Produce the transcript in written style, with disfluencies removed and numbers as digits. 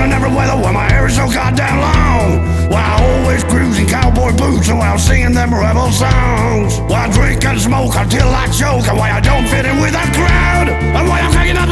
I never weather when my hair is so goddamn long. Why I always cruise in cowboy boots and while singing them rebel songs. Why I drink and smoke until I choke, and why I don't fit in with that crowd, and why I'm hanging out